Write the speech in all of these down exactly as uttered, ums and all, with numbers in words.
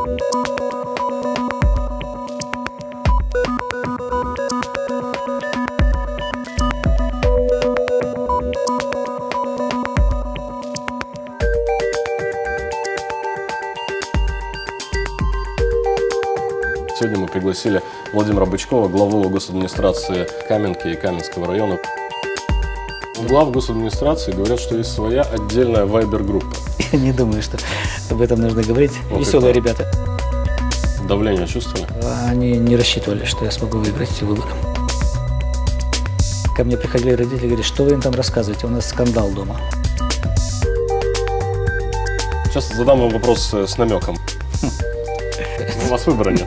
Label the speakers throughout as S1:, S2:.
S1: Сегодня мы пригласили Владимира Бычкова, главу госадминистрации Каменки и Каменского района. У глав госадминистрации говорят, что есть своя отдельная вайбер-группа.
S2: Не думаю, что об этом нужно говорить. Вот веселые это. Ребята.
S1: Давление чувствовали?
S2: Они не рассчитывали, что я смогу выиграть эти выборы. Ко мне приходили родители и говорят, что вы им там рассказываете, у нас скандал дома.
S1: Сейчас задам вам вопрос с намеком. У вас выбора нет.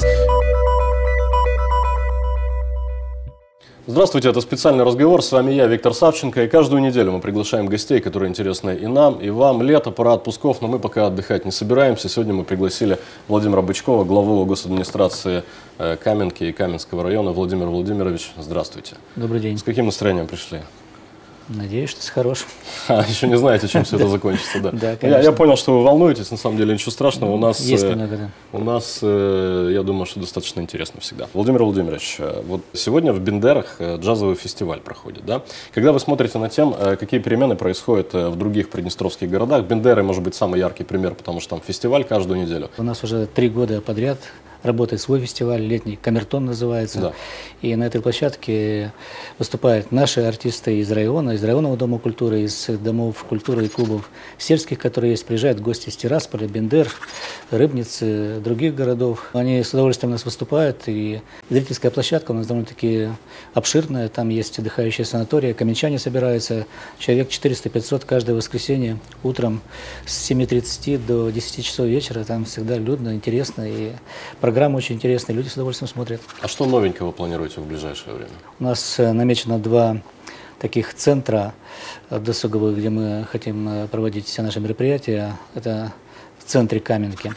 S1: Здравствуйте, это специальный разговор. С вами я, Виктор Савченко. И каждую неделю мы приглашаем гостей, которые интересны и нам, и вам. Лето, пора отпусков, но мы пока отдыхать не собираемся. Сегодня мы пригласили Владимира Бычкова, главу госадминистрации Каменки и Каменского района. Владимир Владимирович, здравствуйте.
S2: Добрый день.
S1: С каким настроением пришли?
S2: Надеюсь, что с хорошим.
S1: А, еще не знаете, чем все это закончится, да?
S2: Да,
S1: я, я понял, что вы волнуетесь, на самом деле ничего страшного. У нас,
S2: Есть немного, да.
S1: У нас, я думаю, что достаточно интересно всегда. Владимир Владимирович, вот сегодня в Бендерах джазовый фестиваль проходит, да? Когда вы смотрите на тем, какие перемены происходят в других приднестровских городах, Бендеры, может быть, самый яркий пример, потому что там фестиваль каждую неделю.
S2: У нас уже три года подряд работает свой фестиваль, летний Камертон называется. Да. И на этой площадке выступают наши артисты из района, из районного дома культуры, из домов культуры и клубов сельских, которые есть. Приезжают гости из Тирасполя, Бендер, Рыбницы, других городов. Они с удовольствием у нас выступают. И зрительская площадка у нас довольно-таки обширная. Там есть отдыхающие санатории, каменчане собираются. Человек четыреста-пятьсот каждое воскресенье утром с семи тридцати до десяти часов вечера. Там всегда людно, интересно. И программа очень интересная, люди с удовольствием смотрят.
S1: А что новенького планируете в ближайшее время?
S2: У нас намечено два таких центра досуговых, где мы хотим проводить все наши мероприятия. Это в центре Каменки.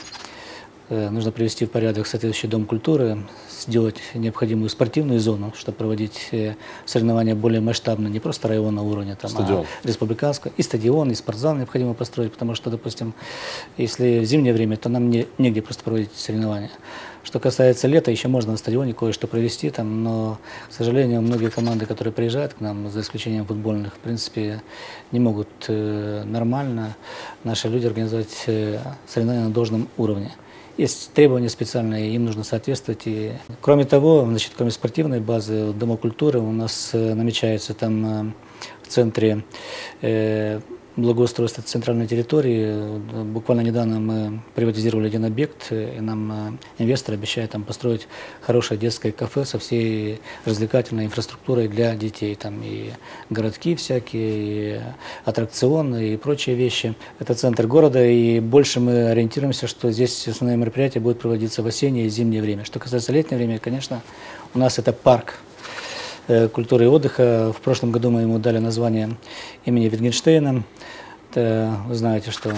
S2: Нужно привести в порядок соответствующий дом культуры, сделать необходимую спортивную зону, чтобы проводить соревнования более масштабные, не просто районного уровня, там, а республиканского. И стадион, и спортзал необходимо построить, потому что, допустим, если в зимнее время, то нам не, негде просто проводить соревнования. Что касается лета, еще можно на стадионе кое-что провести, там, но, к сожалению, многие команды, которые приезжают к нам, за исключением футбольных, в принципе, не могут э, нормально наши люди организовать э, соревнования на должном уровне. Есть требования специальные, им нужно соответствовать. И, кроме того, значит, кроме спортивной базы Дома культуры, у нас э, намечается там э, в центре э, благоустройства центральной территории. Буквально недавно мы приватизировали один объект, и нам инвестор обещает там построить хорошее детское кафе со всей развлекательной инфраструктурой для детей. Там и городки всякие, и аттракционы, и прочие вещи. Это центр города, и больше мы ориентируемся, что здесь основные мероприятия будут проводиться в осеннее и зимнее время. Что касается летнего времени, конечно, у нас это парк культуры и отдыха. В прошлом году мы ему дали название имени Wittgensteina. Это, вы знаете, что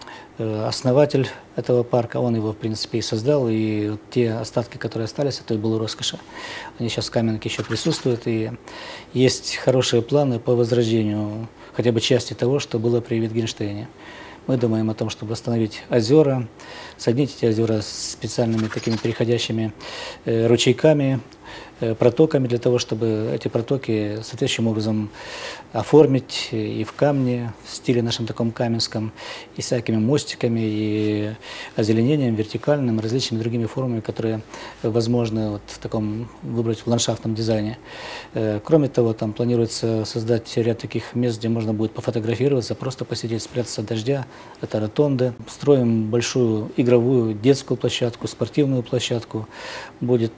S2: основатель этого парка, он его, в принципе, и создал, и вот те остатки, которые остались, это и было роскоши. Они сейчас в Каменке еще присутствуют, и есть хорошие планы по возрождению хотя бы части того, что было при Wittgensteiне. Мы думаем о том, чтобы восстановить озера, соединить эти озера с специальными такими переходящими э, ручейками, э, протоками, для того, чтобы эти протоки соответствующим образом оформить и в камне, в стиле нашем таком каменском, и всякими мостиками, и озеленением вертикальным, различными другими формами, которые возможны вот в таком выбрать в ландшафтном дизайне. Э, кроме того, там планируется создать ряд таких мест, где можно будет пофотографироваться, просто посидеть, спрятаться от дождя. Это ротонды. Строим большую игровую детскую площадку, спортивную площадку. Будет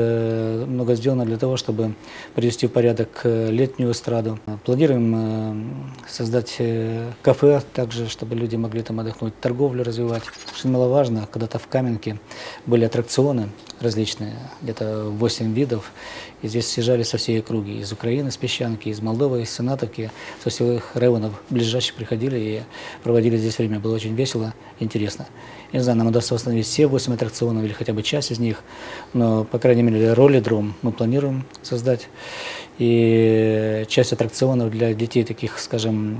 S2: э, много сделано для того, чтобы привести в порядок летнюю эстраду. Планируем э, создать э, кафе также, чтобы люди могли там отдохнуть, торговлю развивать. Что немаловажно, когда-то в Каменке были аттракционы различные, где-то восемь видов. И здесь съезжали со всей округи, из Украины, с Песчанки, из Молдовы, из Сенатовки, со всех районов ближайших приходили и проводили здесь время. Было очень весело, интересно. Я не знаю, нам удастся восстановить все восемь аттракционов или хотя бы часть из них, но, по крайней мере, роллидром мы планируем создать. И часть аттракционов для детей таких, скажем,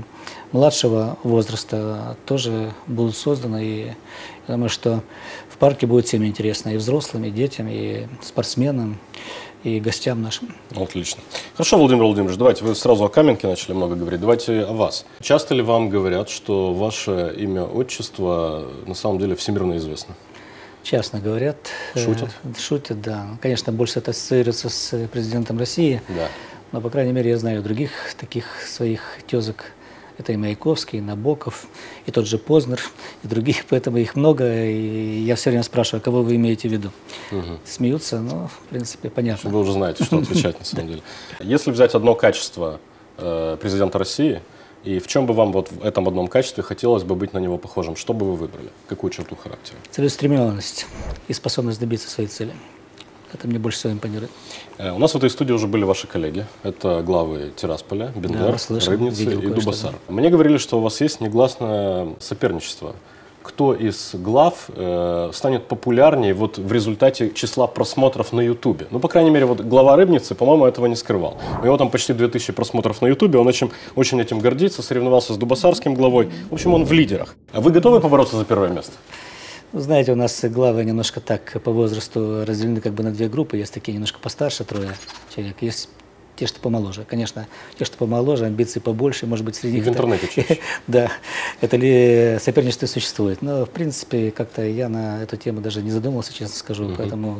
S2: младшего возраста тоже будут созданы. И я думаю, что в парке будет всем интересно, и взрослым, и детям, и спортсменам, и гостям нашим.
S1: Отлично. Хорошо, Владимир Владимирович, давайте, вы сразу о Каменке начали много говорить, давайте о вас. Часто ли вам говорят, что ваше имя, отчество на самом деле всемирно известно?
S2: Часто говорят.
S1: Шутят?
S2: Э, шутят, да. Конечно, больше это ассоциируется с президентом России,
S1: Да.
S2: но, по крайней мере, я знаю других таких своих тезок. Это и Маяковский, и Набоков, и тот же Познер, и других, поэтому их много. И я все время спрашиваю, кого вы имеете в виду.
S1: Угу.
S2: Смеются, но, в принципе, понятно.
S1: Вы уже знаете, что отвечать на самом деле. Если взять одно качество э, президента России, и в чем бы вам вот в этом одном качестве хотелось бы быть на него похожим, что бы вы выбрали? Какую черту характера?
S2: Целеустремленность и способность добиться своей цели. Это мне больше всего импонирует.
S1: У нас в этой студии уже были ваши коллеги. Это главы Тирасполя, Бендер,
S2: Да, слышал,
S1: Рыбницы
S2: видел
S1: и
S2: кое-что,
S1: Дубасар.
S2: да.
S1: Мне говорили, что у вас есть негласное соперничество. Кто из глав э, станет популярнее вот в результате числа просмотров на Ютубе? Ну, по крайней мере, вот глава Рыбницы, по-моему, этого не скрывал. У него там почти две тысячи просмотров на Ютубе, он очень, очень этим гордится, соревновался с дубасарским главой. В общем, он в лидерах. А вы готовы побороться за первое место?
S2: Знаете, у нас главы немножко так по возрасту разделены как бы на две группы. Есть такие немножко постарше, трое человек. Есть те, что помоложе. Конечно, те, что помоложе, амбиции побольше, может быть, среди них...
S1: В интернете чаще.
S2: Да, это ли соперничество существует. Но, в принципе, как-то я на эту тему даже не задумывался, честно скажу. Поэтому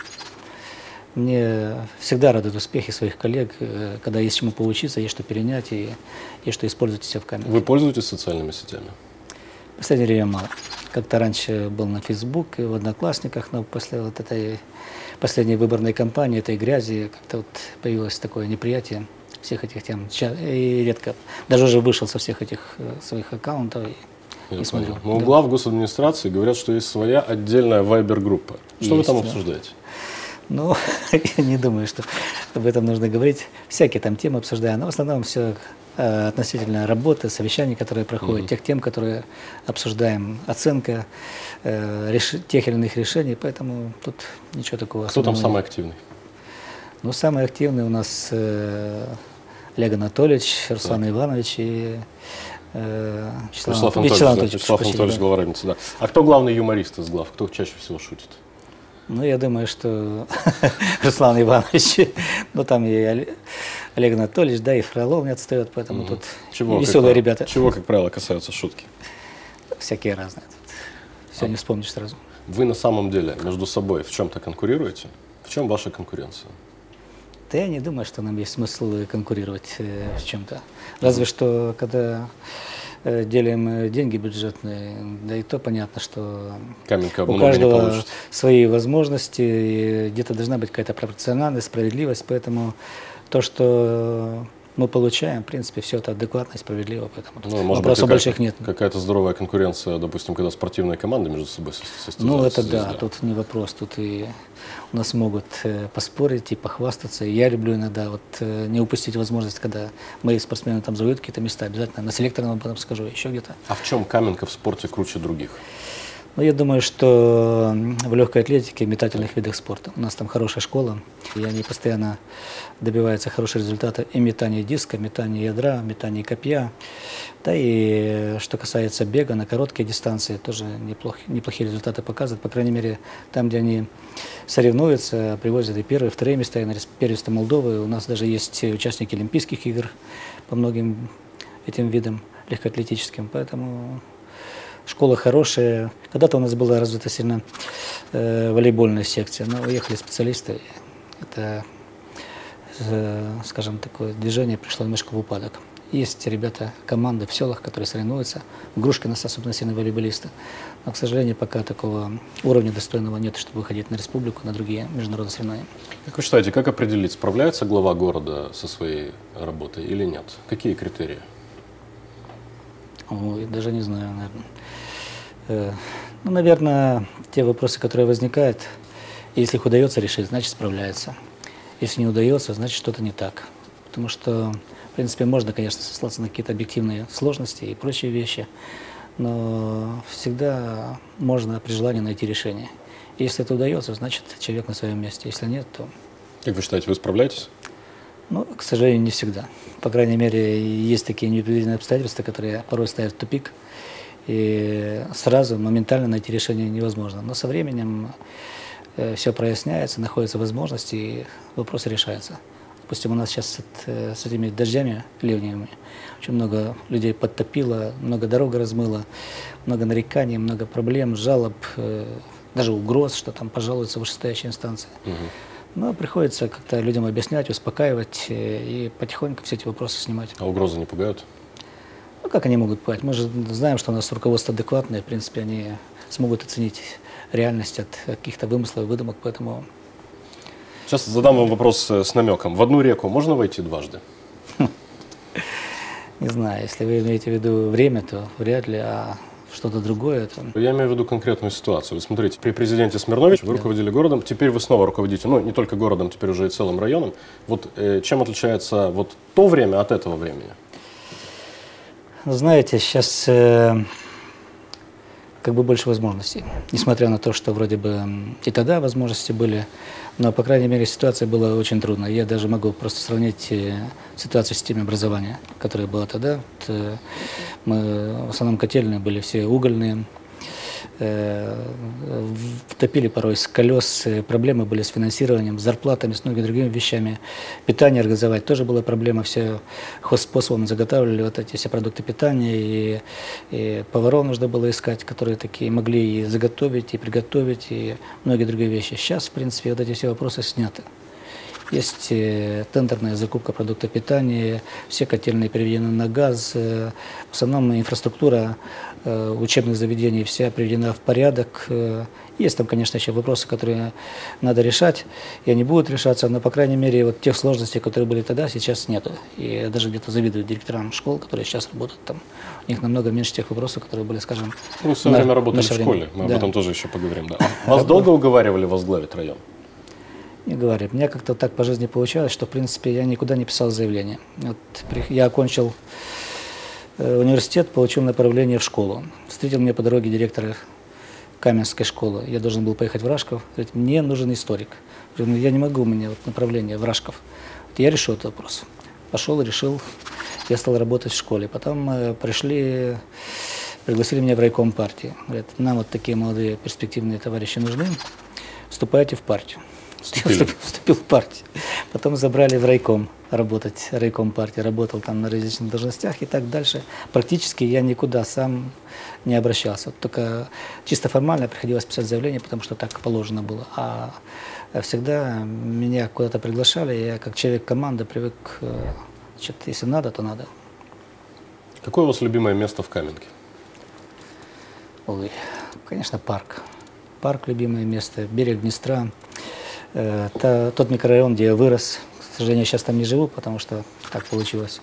S2: мне всегда радуют успехи своих коллег, когда есть чему поучиться, есть что перенять и есть что использовать себя в камере.
S1: Вы пользуетесь социальными сетями?
S2: В последнее время мало. Как-то раньше был на Facebook и в Одноклассниках, но после вот этой последней выборной кампании, этой грязи, как-то вот появилось такое неприятие всех этих тем. И редко, даже уже вышел со всех этих своих аккаунтов и, и смотрю.
S1: Но у
S2: Да.
S1: глав госадминистрации говорят, что есть своя отдельная вайбер-группа. Что
S2: Есть,
S1: вы там
S2: да.
S1: обсуждаете?
S2: Ну, я не думаю, что об этом нужно говорить. Всякие там темы обсуждаем, но в основном все относительно работы, совещаний, которые проходят, mm-hmm. тех тем, которые обсуждаем, оценка э, реш... тех или иных решений, поэтому тут ничего такого.
S1: Кто там
S2: нет.
S1: самый активный?
S2: Ну, самый активный у нас э, Олег Анатольевич, Руслан да. Иванович и э, Вячеслав,
S1: Вячеслав Анатольевич,
S2: Вячеслав
S1: да,
S2: Анатольевич,
S1: Вячеслав
S2: почти,
S1: Анатольевич,
S2: да.
S1: глава Рыбницы, да. А кто главный юморист из глав? Кто чаще всего шутит?
S2: Ну, я думаю, что Руслан Иванович, ну, там и Олег Анатольевич, да, и Фролов не отстает, поэтому mm. тут
S1: чего,
S2: веселые
S1: как,
S2: ребята.
S1: Чего, как правило, касаются шутки?
S2: Всякие разные. Тут все а не вспомнишь сразу.
S1: Вы на самом деле между собой в чем-то конкурируете? В чем ваша конкуренция?
S2: Да я не думаю, что нам есть смысл конкурировать э, в чем-то. Разве что, когда э, делим деньги бюджетные, да и то понятно, что
S1: Каменка
S2: у каждого свои возможности, где-то должна быть какая-то пропорциональность, справедливость, поэтому то, что мы получаем, в принципе, все это адекватно и справедливо, поэтому
S1: ну,
S2: вопросов больших нет.
S1: Какая-то здоровая конкуренция, допустим, когда спортивные команды между собой состязаются.
S2: Ну, это да, тут не вопрос, тут и у нас могут э, поспорить и похвастаться, и я люблю иногда вот э, не упустить возможность, когда мои спортсмены там завоюют какие-то места, обязательно на селекторном потом скажу, еще где-то.
S1: А в чем Каменка в спорте круче других?
S2: Ну, я думаю, что в легкой атлетике, в метательных видах спорта. У нас там хорошая школа, и они постоянно добиваются хороших результатов и метания диска, метания ядра, метания копья. Да и что касается бега на короткие дистанции, тоже неплохие, неплохие результаты показывают. По крайней мере, там, где они соревнуются, привозят и первые, и вторые места, и на первенство Молдовы. У нас даже есть участники Олимпийских игр по многим этим видам легкоатлетическим, поэтому... Школа хорошая. Когда-то у нас была развита сильно э, волейбольная секция, но уехали специалисты. Это, э, скажем, такое движение пришло немножко в упадок. Есть ребята, команды в селах, которые соревнуются. В Грушке у нас особенно сильные волейболисты. Но, к сожалению, пока такого уровня достойного нет, чтобы выходить на республику, на другие международные соревнования.
S1: Как вы считаете, как определить, справляется глава города со своей работой или нет? Какие критерии?
S2: Ой, даже не знаю, наверное. Ну, наверное, те вопросы, которые возникают, если их удается решить, значит справляется. Если не удается, значит что-то не так. Потому что, в принципе, можно, конечно, сослаться на какие-то объективные сложности и прочие вещи, но всегда можно при желании найти решение. И если это удается, значит человек на своем месте. Если нет, то...
S1: Как вы считаете, вы справляетесь?
S2: Ну, к сожалению, не всегда. По крайней мере, есть такие непредвиденные обстоятельства, которые порой ставят в тупик, и сразу, моментально найти решение невозможно. Но со временем э, все проясняется, находятся возможности, и вопрос решается. Допустим, у нас сейчас с, э, с этими дождями ливневыми очень много людей подтопило, много дорог размыло, много нареканий, много проблем, жалоб, э, даже угроз, что там пожалуются вышестоящие инстанции. Угу. Но приходится как-то людям объяснять, успокаивать э, и потихоньку все эти вопросы снимать.
S1: А угрозы не пугают?
S2: Ну, как они могут пугать? Мы же знаем, что у нас руководство адекватное, в принципе, они смогут оценить реальность от каких-то вымыслов и выдумок, поэтому...
S1: Сейчас задам вам вопрос с намеком. В одну реку можно войти дважды?
S2: Не знаю, если вы имеете в виду время, то вряд ли, а что-то другое. То...
S1: Я имею в виду конкретную ситуацию. Вы смотрите, при президенте Смирновиче вы да. руководили городом, теперь вы снова руководите, ну, не только городом, теперь уже и целым районом. Вот э, чем отличается вот то время от этого времени?
S2: Знаете, сейчас э, как бы больше возможностей. Несмотря на то, что вроде бы и тогда возможности были, но, по крайней мере, ситуация была очень трудная. Я даже могу просто сравнить э, ситуацию в системе образования, которая была тогда. Вот, э, мы в основном котельные были все угольные, э, топили порой с колес, проблемы были с финансированием, с зарплатами, с многими другими вещами. Питание организовать тоже была проблема, все хозспособом заготавливали вот эти все продукты питания, и, и поваров нужно было искать, которые такие могли и заготовить, и приготовить, и многие другие вещи. Сейчас, в принципе, вот эти все вопросы сняты. Есть тендерная закупка продуктов питания, все котельные переведены на газ, в основном инфраструктура учебных заведений вся приведена в порядок. Есть там, конечно, еще вопросы, которые надо решать, и они будут решаться, но, по крайней мере, вот тех сложностей, которые были тогда, сейчас нету. И я даже где-то завидую директорам школ, которые сейчас работают там. У них намного меньше тех вопросов, которые были, скажем,
S1: ну, в свое время работали в школе, мы да. об этом тоже еще поговорим. Да. Вас долго уговаривали возглавить район?
S2: Не говорю. Мне как-то так по жизни получалось, что, в принципе, я никуда не писал заявление. Вот я окончил э, университет, получил направление в школу. Встретил меня по дороге директор Каменской школы. Я должен был поехать в Рашков. Говорит, мне нужен историк. Я говорю, я не могу, у меня вот направление в Рашков. Вот я решу этот вопрос. Пошел, решил. Я стал работать в школе. Потом э, пришли, пригласили меня в райком партии. Говорят, нам вот такие молодые перспективные товарищи нужны. Вступайте в партию. Вступил. Вступил в партию. Потом забрали в райком работать, райком партии, работал там на различных должностях и так дальше. Практически я никуда сам не обращался. Только чисто формально приходилось писать заявление, потому что так положено было. А всегда меня куда-то приглашали, я как человек команды привык, значит, если надо, то надо.
S1: Какое у вас любимое место в Каменке?
S2: Ой, конечно, парк. Парк – любимое место, берег Днестра. Это тот микрорайон, где я вырос. К сожалению, сейчас там не живу, потому что так получилось.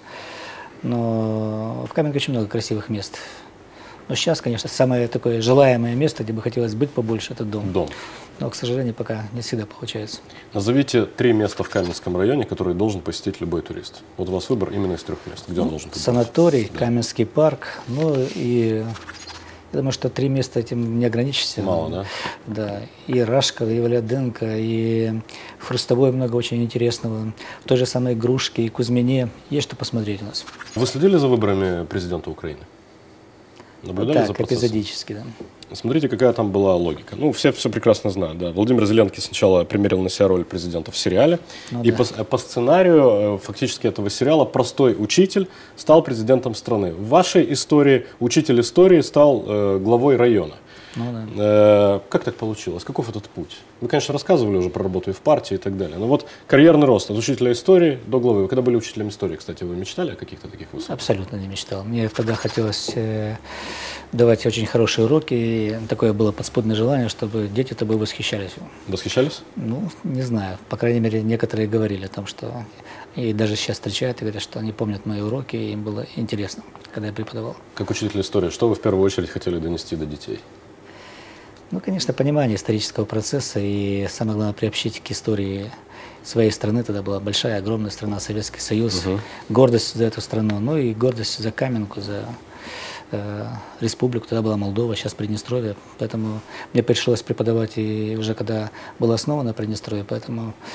S2: Но в Каменке очень много красивых мест. Но сейчас, конечно, самое такое желаемое место, где бы хотелось быть побольше, это дом.
S1: Дом.
S2: Но, к сожалению, пока не всегда получается.
S1: Назовите три места в Каменском районе, которые должен посетить любой турист. Вот у вас выбор именно из трех мест. Где ну, он должен побывать?
S2: Санаторий,
S1: да.
S2: Каменский парк, ну и... Я думаю, что три места этим не ограничишься.
S1: Мало, да?
S2: Да. И Рашков, и Валяденко, и в Хрустовой много очень интересного. В той же самой Грушке и Кузьмине. Есть что посмотреть у нас.
S1: Вы следили за выборами президента Украины? Наблюдали
S2: так,
S1: за процессом?
S2: Эпизодически, да.
S1: Смотрите, какая там была логика. Ну, все все прекрасно знают. Да. Владимир Зеленский сначала примерил на себя роль президента в сериале. Ну, и да. по, по сценарию фактически этого сериала простой учитель стал президентом страны. В вашей истории учитель истории стал э, главой района.
S2: Ну, да.
S1: э, как так получилось? Каков этот путь? Вы, конечно, рассказывали уже про работу и в партии и так далее. Но вот карьерный рост от учителя истории до главы. Вы когда были учителем истории, кстати, вы мечтали о каких-то таких высотах?
S2: Абсолютно не мечтал. Мне тогда хотелось э, давать очень хорошие уроки. И такое было подспудное желание, чтобы дети тобой восхищались.
S1: Восхищались?
S2: Ну, не знаю. По крайней мере, некоторые говорили о том, что... И даже сейчас встречают и говорят, что они помнят мои уроки, и им было интересно, когда я преподавал.
S1: Как учитель истории, что вы в первую очередь хотели донести до детей?
S2: Ну, конечно, понимание исторического процесса и, самое главное, приобщить к истории своей страны. Тогда была большая, огромная страна, Советский Союз. Угу. Гордость за эту страну, ну и гордость за Каменку, за э, республику. Тогда была Молдова, сейчас Приднестровье. Поэтому мне пришлось преподавать и уже когда было основано Приднестровье. Поэтому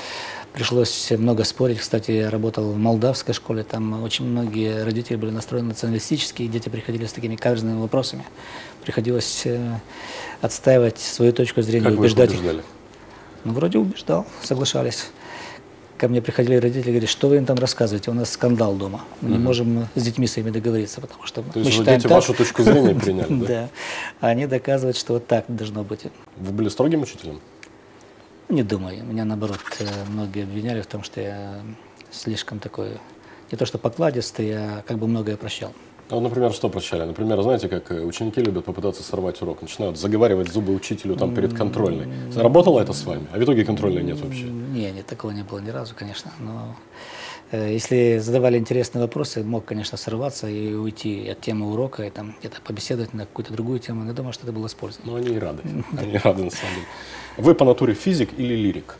S2: Пришлось много спорить. Кстати, я работал в молдавской школе, там очень многие родители были настроены националистически, и дети приходили с такими каверзными вопросами. Приходилось отстаивать свою точку зрения,
S1: как
S2: убеждать
S1: вы их убеждали?
S2: Ну, вроде убеждал, соглашались. Ко мне приходили родители, говорят, что вы им там рассказываете, у нас скандал дома. Мы не можем с детьми своими договориться, потому что
S1: То
S2: мы
S1: есть
S2: считаем
S1: дети
S2: так.
S1: вашу точку зрения приняли, да?
S2: Да. А они доказывают, что вот так должно быть.
S1: Вы были строгим учителем?
S2: Не думаю. Меня, наоборот, многие обвиняли в том, что я слишком такой, не то что покладистый, а как бы многое прощал.
S1: А вот, например, что прощали? Например, знаете, как ученики любят попытаться сорвать урок, начинают заговаривать зубы учителю там перед контрольной. Работало это с вами? А в итоге контрольной нет вообще?
S2: Не, нет, такого не было ни разу, конечно. Но э, если задавали интересные вопросы, мог, конечно, сорваться и уйти от темы урока, и там где-то побеседовать на какую-то другую тему. Но я думаю, что это было с пользой.
S1: Ну, они и рады. Они рады, на самом деле. Вы по натуре физик или лирик?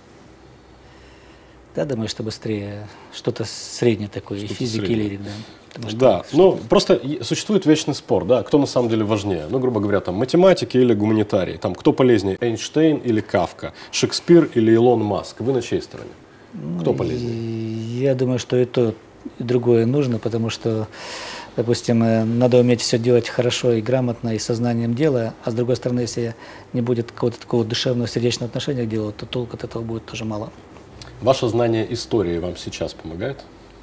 S2: Да, думаю, что быстрее что-то среднее такое, и физик, и лирик, да. Потому что
S1: Да, ну просто и- существует вечный спор, да, кто на самом деле важнее. Ну, грубо говоря, там математики или гуманитарии, там кто полезнее, Эйнштейн или Кафка, Шекспир или Илон Маск. Вы на чьей стороне? Кто полезнее?
S2: И я думаю, что и то, и другое нужно, потому что, допустим, э, надо уметь все делать хорошо и грамотно, и сознанием дела, а с другой стороны, если не будет какого-то такого душевного, сердечного отношения к делу, то толку от этого будет тоже мало.
S1: Ваше знание истории вам сейчас помогает?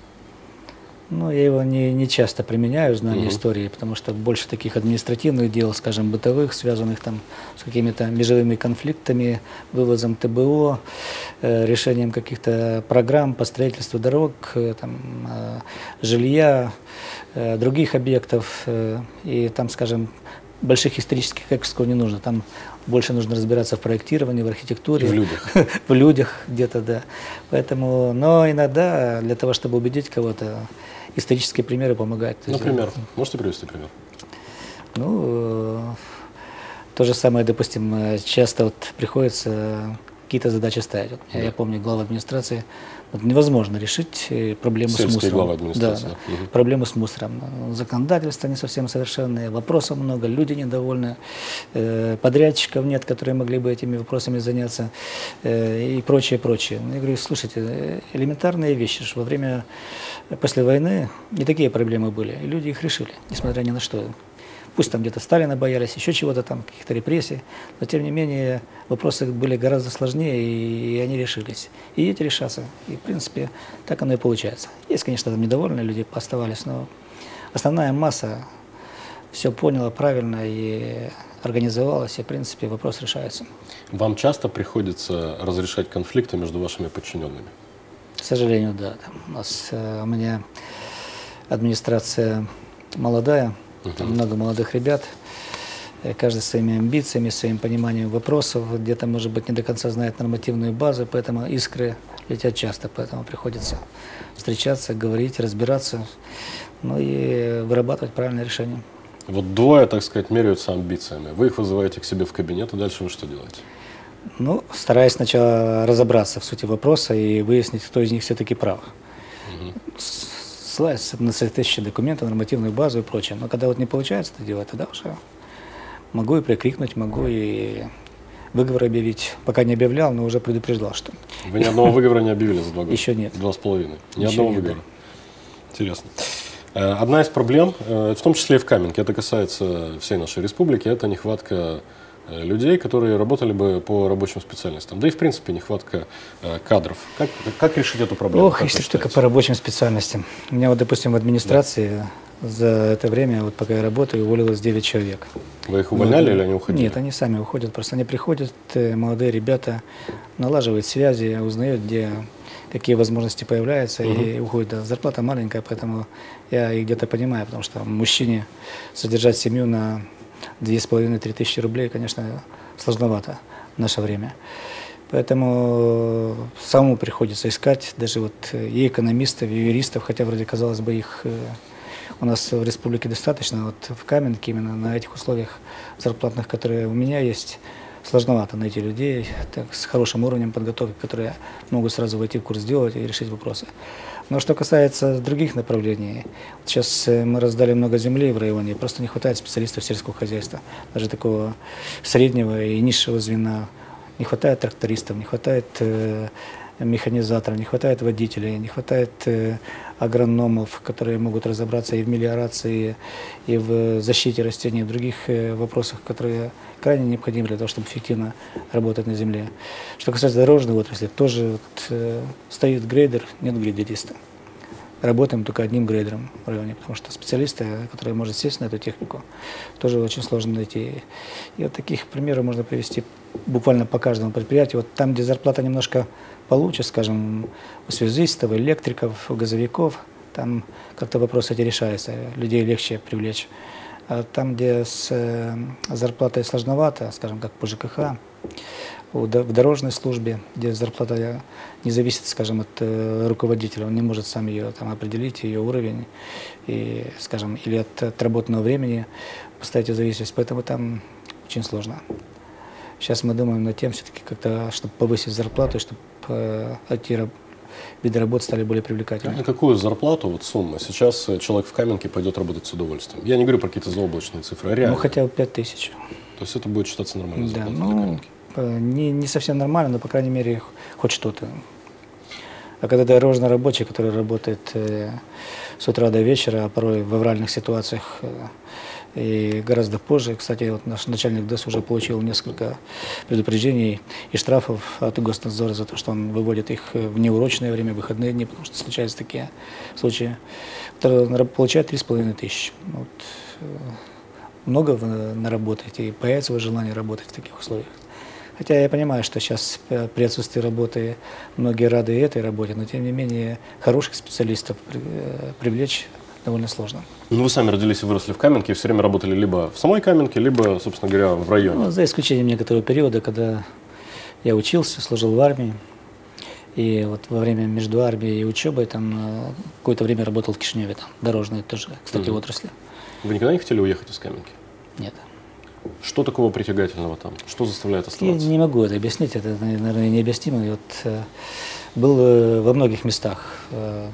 S2: Ну, я его не, не часто применяю, знание истории, потому что больше таких административных дел, скажем, бытовых, связанных там с какими-то межевыми конфликтами, вывозом тэ бэ о, э, решением каких-то программ по строительству дорог, э, там, э, жилья, э, других объектов. Э, и там, скажем, больших исторических экскурсий не нужно. Там больше нужно разбираться в проектировании, в архитектуре.
S1: И в людях.
S2: В людях где-то, да. Поэтому, но иногда для того, чтобы убедить кого-то, исторические примеры помогают.
S1: Например, можете привести пример?
S2: Ну, э, то же самое, допустим, э, часто вот приходится какие-то задачи ставить. Вот я, я помню, глава администрации, вот невозможно решить э, проблему с
S1: Сельские
S2: мусором.
S1: главы администрации,
S2: Да,
S1: да.
S2: да.
S1: Мгм.
S2: Проблему с мусором. Законодательство не совсем совершенное, вопросов много, люди недовольны, э, подрядчиков нет, которые могли бы этими вопросами заняться э, и прочее, прочее. Я говорю, слушайте, э, элементарные вещи, что во время, после войны не такие проблемы были, и люди их решили, несмотря ни на что. Пусть там где-то Сталина боялись, еще чего-то там, каких-то репрессий, но тем не менее вопросы были гораздо сложнее, и, и они решились. И эти решатся. И в принципе так оно и получается. Есть, конечно, там недовольные люди оставались, но основная масса все поняла правильно и организовалась, и в принципе вопрос решается.
S1: Вам часто приходится разрешать конфликты между вашими подчиненными?
S2: К сожалению, да. Там у нас э, у меня администрация молодая, там много молодых ребят, э, каждый с своими амбициями, своим пониманием вопросов, где-то, может быть, не до конца знает нормативную базу, поэтому искры летят часто, поэтому приходится встречаться, говорить, разбираться, ну и вырабатывать правильное решение.
S1: Вот двое, так сказать, меряются амбициями. Вы их вызываете к себе в кабинет, и дальше вы что делаете?
S2: Ну, стараюсь сначала разобраться в сути вопроса и выяснить, кто из них все-таки прав. Ссылаясь на соответствующие документы, нормативную базу и прочее. Но когда вот не получается это делать, тогда уже могу и прикрикнуть, могу и выговор объявить. Пока не объявлял, но уже предупреждал, что
S1: Вы ни одного выговора не объявили за два года?
S2: Еще нет.
S1: Два с половиной. Ни
S2: Еще
S1: одного
S2: нет,
S1: выговора. Интересно. Э, Одна из проблем, э, в том числе и в Каменке, это касается всей нашей республики, это нехватка э, людей, которые работали бы по рабочим специальностям. Да и, в принципе, нехватка э, кадров. Как, как решить эту проблему?
S2: Ох,
S1: как
S2: если
S1: вы
S2: только
S1: считаете?
S2: по рабочим специальностям. У меня вот, допустим, в администрации за это время, вот пока я работаю, уволилось девять человек.
S1: Вы их увольняли
S2: Ну,
S1: или они уходили?
S2: Нет, они сами уходят. Просто они приходят, э, молодые ребята, налаживают связи, узнают, где какие возможности появляются, и уходят. Да, зарплата маленькая, поэтому я их где-то понимаю, потому что мужчине содержать семью на две с половиной-три тысячи рублей, конечно, сложновато в наше время. Поэтому самому приходится искать даже вот и экономистов, и юристов, хотя вроде, казалось бы, их э, у нас в республике достаточно. Вот в Каменке именно на этих условиях зарплатных, которые у меня есть, сложновато найти людей так, с хорошим уровнем подготовки, которые могут сразу войти в курс дела и решить вопросы. Но что касается других направлений, сейчас мы раздали много земли в районе, просто не хватает специалистов сельского хозяйства, даже такого среднего и низшего звена. Не хватает трактористов, не хватает э, механизаторов, не хватает водителей, не хватает э, агрономов, которые могут разобраться и в мелиорации, и в защите растений, и в других э, вопросах, которые крайне необходимы для того, чтобы эффективно работать на земле. Что касается дорожной отрасли, тоже вот, э, стоит грейдер, нет грейдериста. Работаем только одним грейдером в районе, потому что специалисты, которые могут сесть на эту технику, тоже очень сложно найти. И вот таких примеров можно привести буквально по каждому предприятию. Вот там, где зарплата немножко получше, скажем, у связистов, электриков, у газовиков, там как-то вопрос эти решается, людей легче привлечь. А там, где с э, зарплатой сложновато, скажем, как по ЖКХ, в дорожной службе, где зарплата не зависит, скажем, от э, руководителя, он не может сам ее там определить, ее уровень, и, скажем, или от отработанного времени поставить ее зависимость, поэтому там очень сложно. Сейчас мы думаем над тем, все-таки как-то, чтобы повысить зарплату, чтобы э, эти виды работ стали более привлекательными.
S1: На какую зарплату, вот сумма, сейчас человек в Каменке пойдет работать с удовольствием? Я не говорю про какие-то заоблачные цифры, а реально.
S2: Ну, хотя бы пять тысяч.
S1: То есть это будет считаться нормальной
S2: Да,
S1: зарплатой
S2: ну,
S1: для Каменки?
S2: Не, не совсем нормально, но, по крайней мере, хоть что-то. А когда дорожный рабочий, который работает э, с утра до вечера, а порой в авральных ситуациях э, и гораздо позже, кстати, вот наш начальник ДЭС уже получил несколько предупреждений и штрафов от Госнадзора за то, что он выводит их в неурочное время, в выходные дни, потому что случаются такие случаи. Который получает три с половиной тысячи. Вот, э, много вы наработаете, и появится у вас желание работать в таких условиях. Хотя я понимаю, что сейчас при отсутствии работы многие рады этой работе, но тем не менее хороших специалистов привлечь довольно сложно.
S1: Ну, вы сами родились и выросли в Каменке, и все время работали либо в самой Каменке, либо, собственно говоря, в районе.
S2: Ну, за исключением некоторого периода, когда я учился, служил в армии, и вот во время между армией и учебой там какое-то время работал в Кишиневе, там дорожные тоже, кстати, угу. отрасли.
S1: Вы никогда не хотели уехать из Каменки?
S2: Нет.
S1: Что такого притягательного там? Что заставляет оставаться?
S2: Я не могу это объяснить, это, наверное, необъяснимо. Вот, э, был э, во многих местах, э,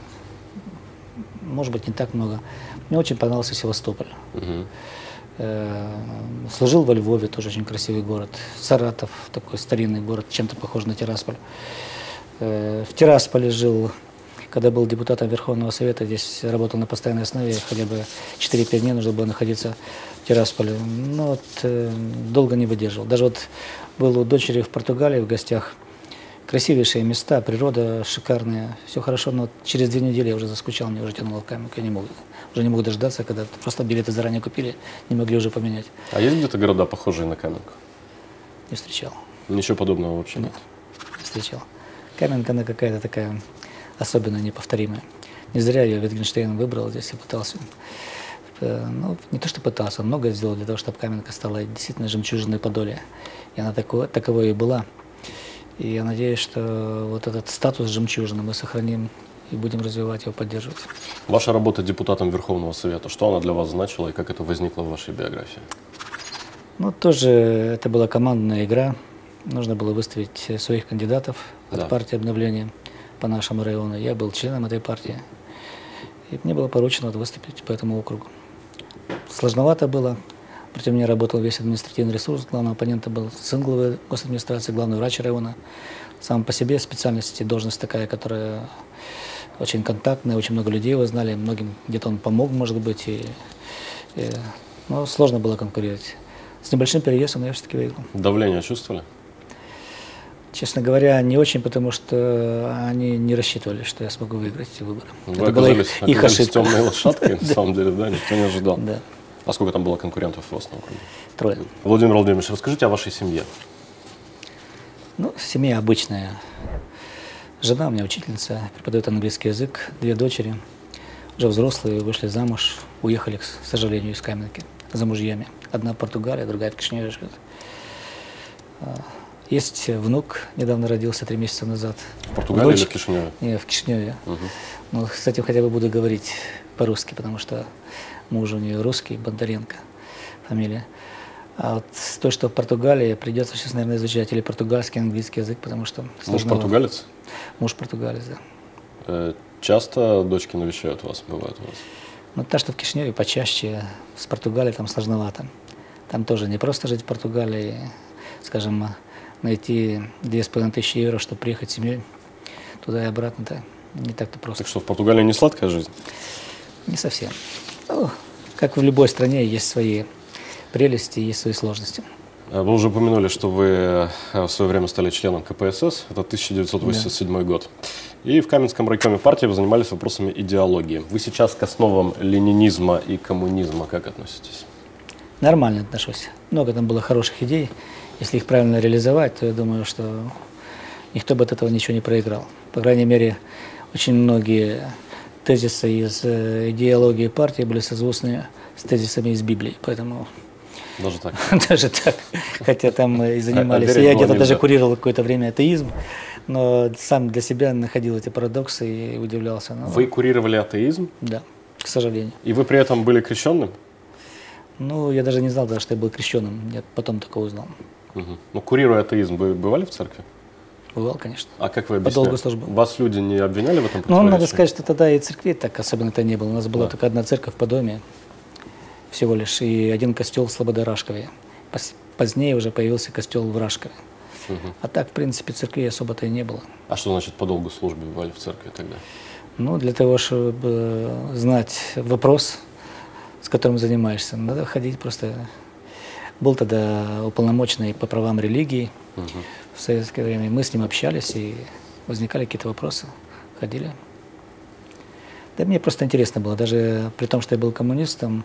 S2: может быть, не так много. Мне очень понравился Севастополь.
S1: Угу.
S2: Э, служил во Львове, тоже очень красивый город. Саратов, такой старинный город, чем-то похож на Тирасполь. Э, в Тирасполе жил, когда был депутатом Верховного Совета, здесь работал на постоянной основе, хотя бы четыре-пять дней нужно было находиться в Тирасполе. Но вот, э, долго не выдерживал. Даже вот был у дочери в Португалии в гостях. Красивейшие места, природа шикарная, все хорошо, но через две недели я уже заскучал, мне уже тянуло в Каменку, я не мог, уже не мог дождаться, когда просто билеты заранее купили, не могли уже поменять.
S1: А есть где-то города, похожие на Каменку?
S2: Не встречал.
S1: Ничего подобного вообще нет?
S2: Нет, не встречал. Каменка, она какая-то такая особенная, неповторимая. Не зря ее Wittgenstein выбрал здесь и пытался. Ну, не то, что пытался, многое сделал для того, чтобы Каменка стала действительно жемчужиной Подолья. И она таковой, таковой и была. И я надеюсь, что вот этот статус жемчужины мы сохраним и будем развивать его, поддерживать.
S1: Ваша работа депутатом Верховного Совета, что она для вас значила и как это возникло в вашей биографии? Ну,
S2: тоже это была командная игра. Нужно было выставить своих кандидатов
S1: да.
S2: от партии обновления по нашему району. Я был членом этой партии. И мне было поручено выступить по этому округу. Сложновато было. Против меня работал весь административный ресурс. Главным оппонентом был сын главы госадминистрации, главный врач района. Сам по себе специальность и должность такая, которая очень контактная, очень много людей его знали, многим где-то он помог, может быть. И, и, но сложно было конкурировать. С небольшим перевесом я все-таки выиграл.
S1: Давление чувствовали?
S2: Честно говоря, не очень, потому что они не рассчитывали, что я смогу выиграть эти выборы.
S1: Вы
S2: Это была их, их ошибка.
S1: темной лошадкой, на самом деле, да, никто не ожидал.
S2: Да.
S1: А сколько там было конкурентов у вас на округе?
S2: Трое.
S1: Владимир Владимирович, расскажите о вашей семье.
S2: Ну, семья обычная. Жена у меня учительница, преподает английский язык, две дочери, уже взрослые, вышли замуж, уехали, к сожалению, из Каменки за мужьями. Одна в Португалии, другая в Кишиневе живет. Есть внук, недавно родился, три месяца назад.
S1: В Португалии
S2: Дочь,
S1: или в Кишиневе?
S2: Нет, в Кишиневе.
S1: Угу.
S2: Ну, с этим хотя бы буду говорить по-русски, потому что муж у нее русский, Бондаренко фамилия. А вот с той, что в Португалии, придется сейчас, наверное, изучать или португальский, английский язык, потому что...
S1: Муж португалец?
S2: Муж португалец, да.
S1: Э, часто дочки навещают вас, бывают у вас?
S2: Ну, та, что в Кишиневе, почаще, с Португалией там сложновато. Там тоже не просто жить в Португалии, скажем, найти две с половиной тысячи евро, чтобы приехать с семьей. туда и обратно-то не так-то просто.
S1: Так что в Португалии не сладкая жизнь?
S2: Не совсем. Ну, как в любой стране, есть свои прелести, есть свои сложности.
S1: Вы уже упомянули, что вы в свое время стали членом ка пэ эс эс, это тысяча девятьсот восемьдесят седьмой год. И в Каменском райкоме партии вы занимались вопросами идеологии. Вы сейчас к основам ленинизма и коммунизма как относитесь?
S2: Нормально отношусь. Много там было хороших идей. Если их правильно реализовать, то я думаю, что никто бы от этого ничего не проиграл. По крайней мере, очень многие тезисы из идеологии партии были созвучны с тезисами из Библии. Поэтому...
S1: Даже так?
S2: Даже так. Хотя там и занимались. Я где-то даже курировал какое-то время атеизм, но сам для себя находил эти парадоксы и удивлялся.
S1: Вы курировали атеизм?
S2: Да, к сожалению.
S1: И вы при этом были крещенным?
S2: Ну, я даже не знал, что я был крещенным. Я потом такое узнал.
S1: Угу. Ну, курируя атеизм, вы бывали в церкви?
S2: Бывал, конечно.
S1: А как вы
S2: объясняли?
S1: По долгу службы. Вас люди не обвиняли в этом?
S2: Ну, надо сказать, что тогда и церквей так особенно-то не было. У нас была да. только одна церковь по доме, всего лишь, и один костел в Слобода-Рашкове. Позднее уже появился костел в Рашкове. Угу. А так, в принципе, церквей особо-то и не было.
S1: А что значит по долгу службы бывали в церкви тогда?
S2: Ну, для того, чтобы знать вопрос, с которым занимаешься, надо ходить просто... Был тогда уполномоченный по правам религии угу. в советское время. Мы с ним общались, и возникали какие-то вопросы. Ходили. Да мне просто интересно было. Даже при том, что я был коммунистом,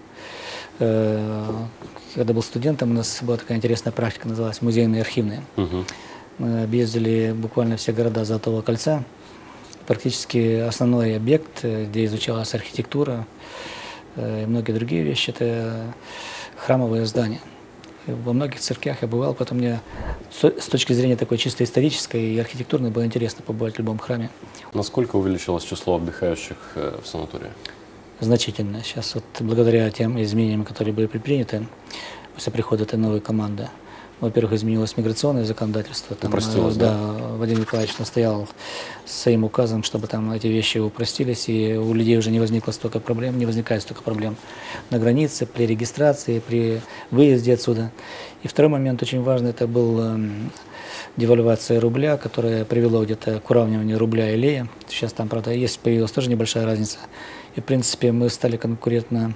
S2: э, когда был студентом, у нас была такая интересная практика, называлась музейная и архивная. Угу. Мы объездили буквально все города Золотого кольца. Практически основной объект, где изучалась архитектура э, и многие другие вещи, это храмовые здания. Во многих церквях я бывал, поэтому мне с точки зрения такой чисто исторической и архитектурной было интересно побывать в любом храме.
S1: Насколько увеличилось число отдыхающих в санатории?
S2: Значительно. Сейчас вот благодаря тем изменениям, которые были предприняты после прихода этой новой команды, во-первых, изменилось миграционное законодательство. Там,
S1: упростилось,
S2: да,
S1: да?
S2: Владимир Николаевич настоял своим указом, чтобы там эти вещи упростились, и у людей уже не возникло столько проблем, не возникает столько проблем на границе, при регистрации, при выезде отсюда. И второй момент очень важный, это был э, девальвация рубля, которая привела где-то к уравниванию рубля и лея. Сейчас там, правда, есть, появилась тоже небольшая разница. И, в принципе, мы стали конкурентно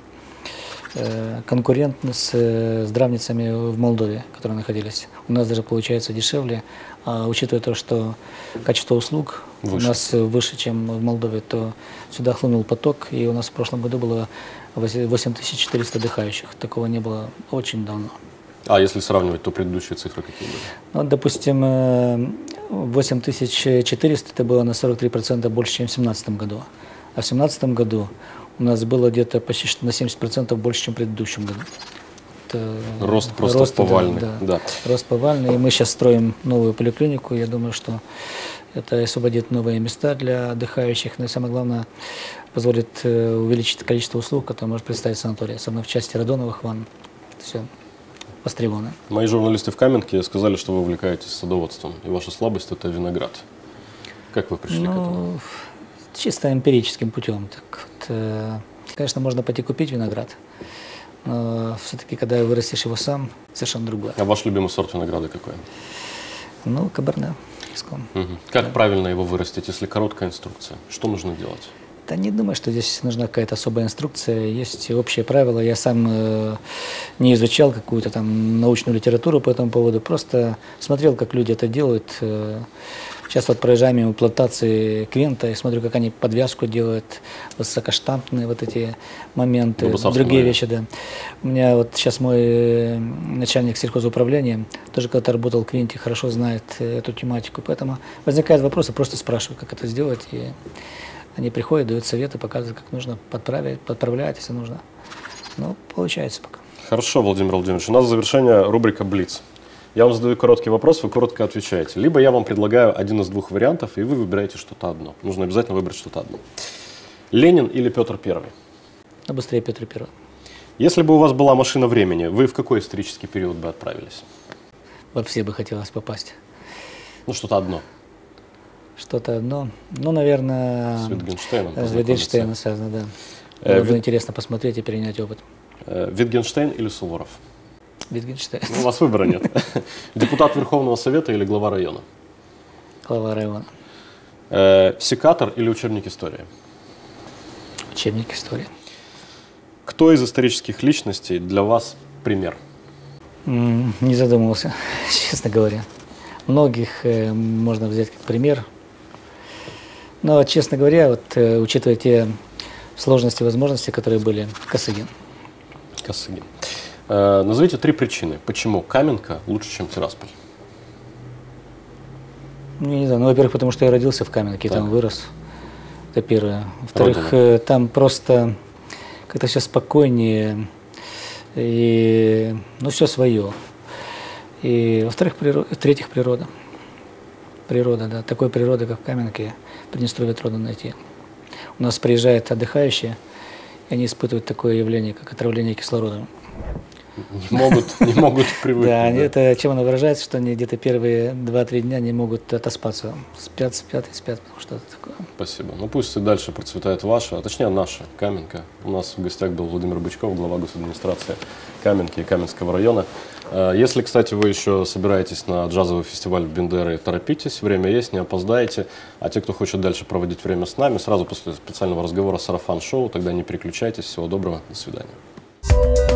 S2: конкурентны с здравницами в Молдове, которые находились. У нас даже получается дешевле, а учитывая то, что качество услуг выше. У нас выше, чем в Молдове, то сюда хлынул поток, и у нас в прошлом году было восемь тысяч четыреста отдыхающих. Такого не было очень давно.
S1: А если сравнивать, то предыдущие цифры какие были?
S2: Ну, допустим, восемь тысяч четыреста это было на сорок три процента больше, чем в две тысячи семнадцатом году. А в две тысячи семнадцатом году у нас было где-то почти на семьдесят процентов больше, чем в предыдущем году. Это
S1: рост просто рост, повальный.
S2: Да, да. Да. Рост повальный. И мы сейчас строим новую поликлинику. Я думаю, что это освободит новые места для отдыхающих. Но и самое главное, позволит увеличить количество услуг, которые может представить санаторий. Особенно в части радоновых ванн. Все востребовано.
S1: Мои журналисты в Каменке сказали, что вы увлекаетесь садоводством. И ваша слабость – это виноград. Как вы пришли ну, к этому?
S2: Чисто эмпирическим путем. Так вот, конечно, можно пойти купить виноград, но все-таки, когда вырастешь его сам, совершенно другое.
S1: А ваш любимый сорт винограда какой?
S2: Ну, каберне.
S1: Угу. Как да. правильно его вырастить, если короткая инструкция? Что нужно делать?
S2: Да не думаю, что здесь нужна какая-то особая инструкция. Есть общие правила. Я сам э, не изучал какую-то там научную литературу по этому поводу, просто смотрел, как люди это делают. Сейчас вот проезжаем мимо плантации квинта и смотрю, как они подвязку делают, высокоштампные вот эти моменты, другие вещи, да. У меня вот сейчас мой начальник сельхозуправления тоже когда-то работал в квинте, хорошо знает эту тематику, поэтому возникают вопросы, просто спрашиваю, как это сделать, и они приходят, дают советы, показывают, как нужно подправить, подправлять, если нужно. Ну, получается пока.
S1: Хорошо, Владимир Владимирович, у нас в завершение рубрика «Блиц». Я вам задаю короткий вопрос, вы коротко отвечаете. Либо я вам предлагаю один из двух вариантов, и вы выбираете что-то одно. Нужно обязательно выбрать что-то одно. Ленин или Петр Первый?
S2: А быстрее Петр Первый.
S1: Если бы у вас была машина времени, вы в какой исторический период бы отправились?
S2: Во все бы хотелось попасть.
S1: Ну, что-то одно.
S2: Что-то одно. Ну, наверное...
S1: С Витгенштейном.
S2: С Витгенштейном связано, да. Было э, бы Вит... интересно посмотреть и перенять опыт.
S1: Э, Витгенштейн или Суворов?
S2: Витгенштейн.
S1: Ну, у вас выбора нет. Депутат Верховного Совета или глава района?
S2: Глава района.
S1: Э, секатор или учебник истории?
S2: Учебник истории.
S1: Кто из исторических личностей для вас пример?
S2: М, Не задумывался, честно говоря. Многих э, можно взять как пример. Но, честно говоря, вот, э, учитывая те сложности и возможности, которые были, Косыгин.
S1: Косыгин. Э, назовите три причины, почему Каменка лучше, чем Тирасполь.
S2: Ну, я не знаю, ну, во-первых, потому что я родился в Каменке,
S1: Так.
S2: там вырос. Это первое. Во-вторых,
S1: Родина.
S2: э, там просто как-то все спокойнее, и, ну, все свое. И, во-вторых, приро- в-третьих, природа. Природа, да. Такой природы, как в Каменке, в Приднестровье трудно найти. У нас приезжают отдыхающие, и они испытывают такое явление, как отравление кислородом.
S1: Не могут, не могут привыкнуть.
S2: Да, они,
S1: да.
S2: это чем оно выражается, что они где-то первые два-три дня не могут отоспаться. Спят, спят и спят, потому что это такое.
S1: Спасибо. Ну пусть и дальше процветает ваша, а точнее наша Каменка. У нас в гостях был Владимир Бычков, глава госадминистрации Каменки и Каменского района. Э, Если, кстати, вы еще собираетесь на джазовый фестиваль в Бендеры, торопитесь, время есть, не опоздаете. А те, кто хочет дальше проводить время с нами, сразу после специального разговора «Сарафан-шоу», тогда не переключайтесь. Всего доброго, до свидания.